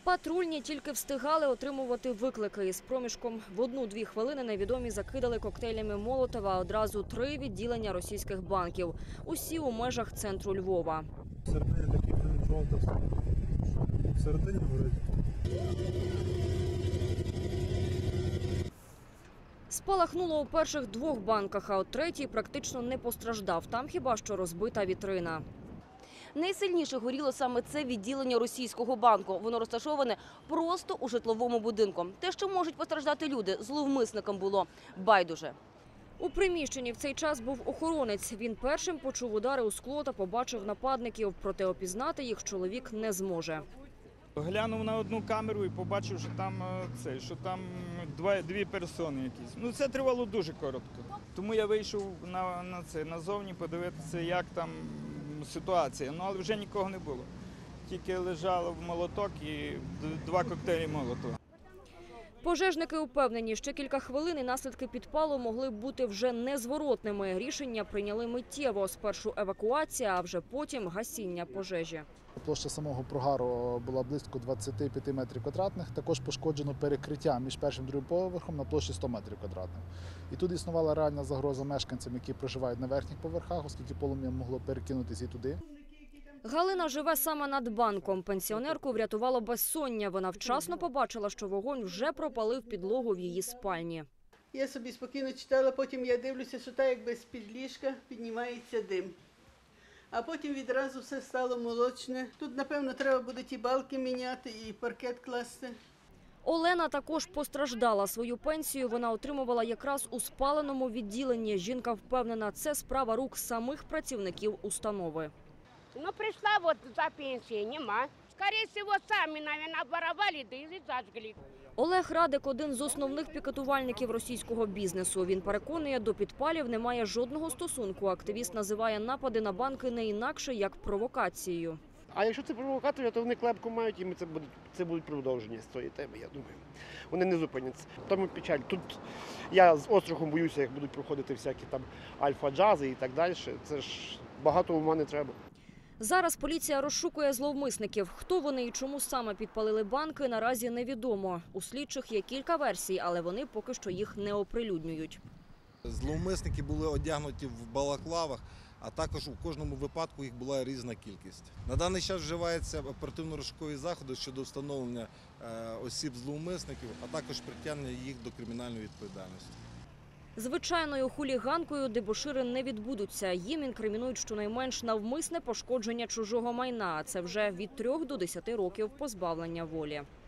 Патрульні тільки встигали отримувати виклики. Із проміжком в 1-2 хвилини невідомі закидали коктейлями Молотова одразу 3 відділення російських банків. Усі у межах центру Львова. Всередині такий жовтий, всередині горить. Спалахнуло у перших 2 банках, а от третій практично не постраждав. Там хіба що розбита вітрина. Найсильніше горіло саме це відділення російського банку. Воно розташоване просто у житловому будинку. Те, що можуть постраждати люди, зловмисникам було байдуже. У приміщенні в цей час був охоронець. Він першим почув удари у скло та побачив нападників. Проте опізнати їх чоловік не зможе. Глянув на одну камеру і побачив, що там дві персони якісь. Це тривало дуже коротко. Тому я вийшов назовні подивитися, як там ситуація. Але вже нікого не було. Тільки лежало в молоток і 2 коктейлі Молотова. Пожежники упевнені, ще кілька хвилин і наслідки підпалу могли б бути вже незворотними. Рішення прийняли миттєво. Спершу евакуація, а вже потім гасіння пожежі. Площа самого прогару була близько 25 метрів квадратних. Також пошкоджено перекриття між першим і другим поверхом на площі 100 метрів квадратних. І тут існувала реальна загроза мешканцям, які проживають на верхніх поверхах, оскільки полум'я могло перекинутися і туди. Галина живе саме над банком. Пенсіонерку врятувало безсоння. Вона вчасно побачила, що вогонь вже пропалив підлогу в її спальні. Я собі спокійно читала, потім я дивлюся, що так якби з-під ліжка піднімається дим. А потім відразу все стало молочне. Тут, напевно, треба буде ті балки міняти і паркет класти. Олена також постраждала. Свою пенсію вона отримувала якраз у спаленому відділенні. Жінка впевнена, це справа рук самих працівників установи. Пришла за пенсией, нема. Скорее всего, сами, наверное, воровали, да и зажгли. Олег Радик – один з основних пікетувальників російського бізнесу. Він переконує, до підпалів немає жодного стосунку. Активіст називає напади на банки не інакше, як провокацією. А якщо це провокатори, то вони клепку мають, і це будуть продовження з цієї теми, я думаю. Вони не зупиняться. Тому печаль. Тут я з острахом боюся, як будуть проходити всякі там альфа-джази і так далі. Це ж багато ума не треба. Зараз поліція розшукує зловмисників. Хто вони і чому саме підпалили банки, наразі невідомо. У слідчих є кілька версій, але вони поки що їх не оприлюднюють. Зловмисники були одягнуті в балаклавах, а також у кожному випадку їх була різна кількість. На даний час вживаються оперативно-розшукові заходи щодо встановлення осіб зловмисників, а також притягнення їх до кримінальної відповідальності. Звичайною хуліганкою дебошири не відбудуться. Їм інкримінують щонайменш навмисне пошкодження чужого майна. Це вже від 3 до 10 років позбавлення волі.